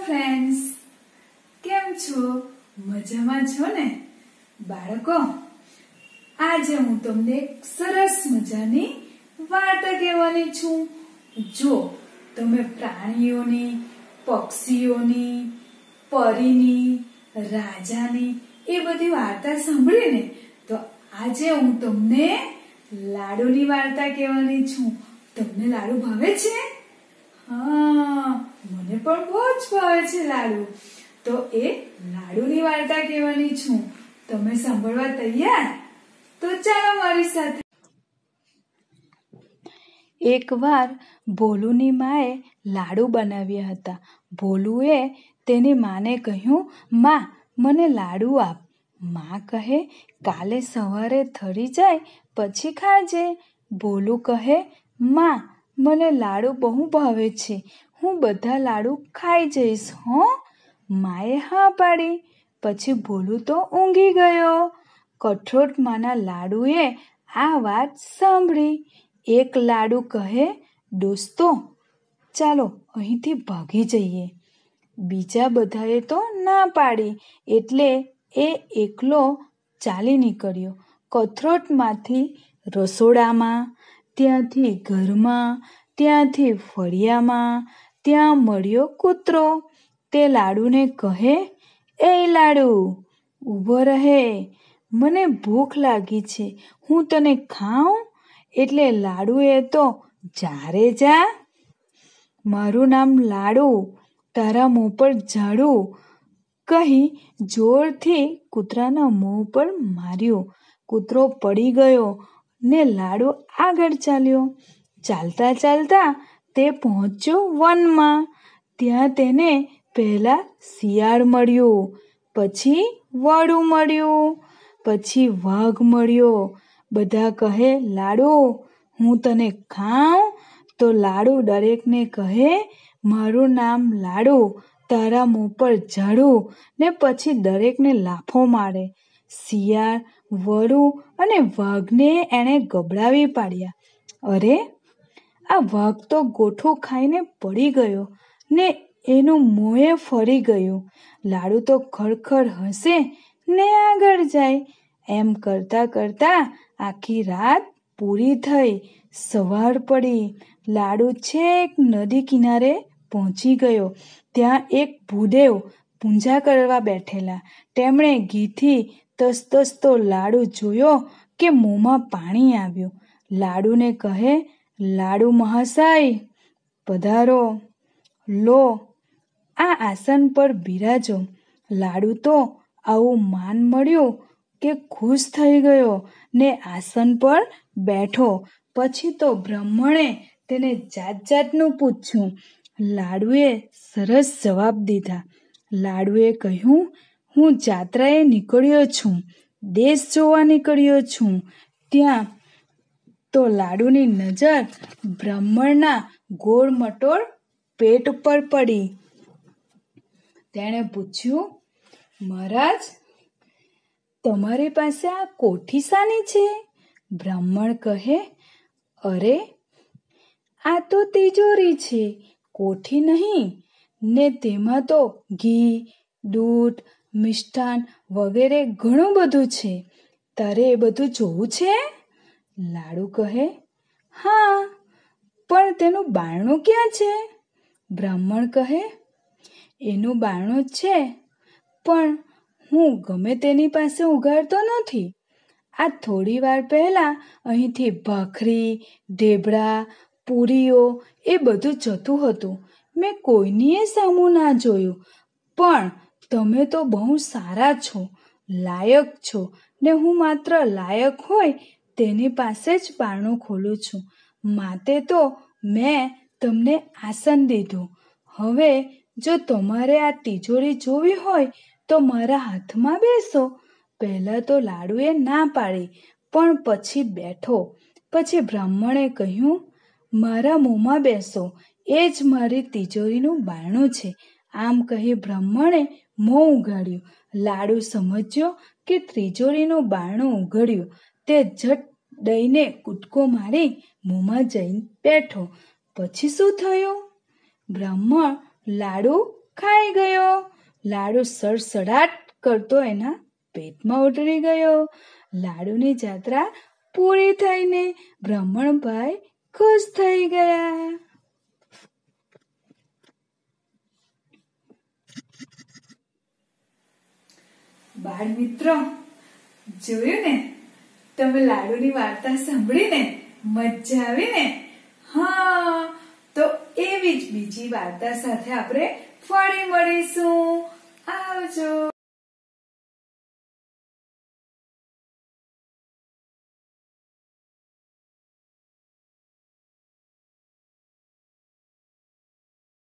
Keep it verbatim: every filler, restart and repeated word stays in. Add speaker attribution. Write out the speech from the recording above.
Speaker 1: Friends, કેમ છો? મજામાં છો ને? બાળકો, આજે હું તમને એક સરસ મજાની વાર્તા કહેવાની છું. જો તમે પ્રાણીઓની, પક્ષીઓની, પરીની, રાજાની એ બધી વાર્તા સાંભળી ને, તો આજે હું તમને લાડુની વાર્તા કહેવાની છું. તમને લાડુ ભાવે છે? હા, મને પણ બહુ જ ભાવે છે લાડુ. તો એ લાડુની વાર્તા કહેવાની છું. તમે સાંભળવા તૈયાર? તો ચાલો મારી સાથે. એકવાર ભોલુની માએ લાડુ બનાવ્યા હતા. ભોલુએ તેની માને કહ્યું, માં, મને લાડુ આપ. માં કહે, કાલે સવારે ઠરી જાય પછી ખાજે. ભોલું કહે, માં, મને લાડુ બહુ ભાવે છે, હું બધા લાડુ ખાઈ જઈશ હો. માએ હા પાડી. પછી ભોલું તો ઊંઘી ગયો. કઠોળ માના લાડુએ આ વાત સાંભળી. એક લાડુ કહે, દોસ્તો, ચાલો અહીંથી ભાગી જઈએ. બીજા બધાએ તો ના પાડી એટલે એ એકલો ચાલી નીકળ્યો. કથરોટમાંથી રસોડામાં, ત્યાંથી ઘરમાં, ત્યાંથી ફળિયામાં. ત્યાં મળ્યો કૂતરો. તે લાડુને કહે, એ લાડુ, ઊભો રહે, મને ભૂખ લાગી છે, હું તને ખાઉં? એટલે લાડુએ તો, જા રે જા, મારું નામ લાડુ, તારા મોં પર ઝાડુ કહી જોરથી કૂતરાના મોં પર માર્યું. કૂતરો પડી ગયો ને લાડુ આગળ ચાલ્યો. ચાલતા ચાલતા તે પહોંચ્યો વનમાં. ત્યાં તેને પહેલા શિયાળ મળ્યું, પછી વરુ મળ્યું, પછી વાઘ મળ્યો. બધા કહે, લાડુ, હું તને ખાઉં? તો લાડુ દરેકને કહે, મારું નામ લાડુ, તારા મોં પર ઝાડુ ને પછી દરેકને લાફો મારે. શિયાળ, વરુ અને વાઘને એણે ગભરાવી પાડ્યા. અરે, આ વાઘ તો ગોઠું ખાઈને પડી ગયો ને એનું મોંએ ફરી ગયું. લાડુ તો ખડખડ હસે ને આગળ જાય. એમ કરતા કરતા આખી રાત પૂરી થઈ. સવાર પડી. લાડુ છેક નદી કિનારે પહોંચી ગયો. ત્યાં એક ભૂદેવ પૂજા કરવા બેઠેલા. તેમણે ઘીથી તસતસતો લાડુ જોયો કે મોંમાં પાણી આવ્યું. લાડુને કહે, લાડુ મહાશય, પધારો, લો આ આસન પર બિરાજો. લાડુ તો આવું માન મળ્યું કે ખુશ થઈ ગયો ને આસન પર બેઠો. પછી તો બ્રાહ્મણે તેને જાત જાતનું પૂછ્યું. લાડુએ સરસ જવાબ દીધા. લાડુએ કહ્યું, હું જાત્રાએ નીકળ્યો છું, દેશ જોવા નીકળ્યો છું. ત્યાં તો લાડુની નજર બ્રાહ્મણના ગોળ મટોળ પેટ ઉપર પડી. તેણે પૂછ્યું, મહારાજ, તમારી પાસે આ કોઠી શાની છે? બ્રાહ્મણ કહે, અરે, આ તો તિજોરી છે, કોઠી નહીં. ને તેમાં તો ઘી, દૂધ, મિષ્ટાન વગેરે ઘણું બધું છે. તારે એ બધું જોવું છે? લાડુ કહે, હા, પણ તેનું બારણું ક્યાં છે? બ્રાહ્મણ કહે, એનું બારણું છે, પણ હું ગમે તેની પાસે ઉઘાડતો નથી. આ થોડી વાર પહેલા અહીંથી ભાખરી, ઢેબરા, પૂરીઓ એ બધું જતું હતું. મેં કોઈનીએ સામું ના જોયું. પણ તમે તો બહુ સારા છો, લાયક છો, ને હું માત્ર લાયક હોય તેની પાસે જ બારણું ખોલું છું. માટે તો મેં તમને આસન દીધું. હવે જો તમારે આ તિજોરી જોવી હોય તો મારા હાથમાં બેસો. પહેલાં તો લાડુએ ના પાડી, પણ પછી બેઠો. પછી બ્રાહ્મણે કહ્યું, મારા મોંમાં બેસો, એ જ મારી તિજોરીનું બારણું છે. આમ કહી બ્રાહ્મણે મોં ઉઘાડ્યું. લાડુ સમજ્યો કે તિજોરીનું બારણું ઉઘડ્યું. તે ઝટ દઈને કૂદકો મારી મોંમાં જઈને બેઠો. પછી શું થયું? બ્રાહ્મણ લાડુ ખાઈ ગયો. લાડુ સડસડાટ કરતો એના પેટમાં ઉતરી ગયો. લાડુની જાત્રા પૂરી થઈને બ્રાહ્મણભાઈ ખુશ થઈ ગયા. બાળ મિત્રો, જોયું ને? તમે લાડુની વાર્તા સાંભળીને મજા આવી ને? હા, તો એવી જ બીજી વાર્તા સાથે આપણે ફરી મળીશું. આવજો.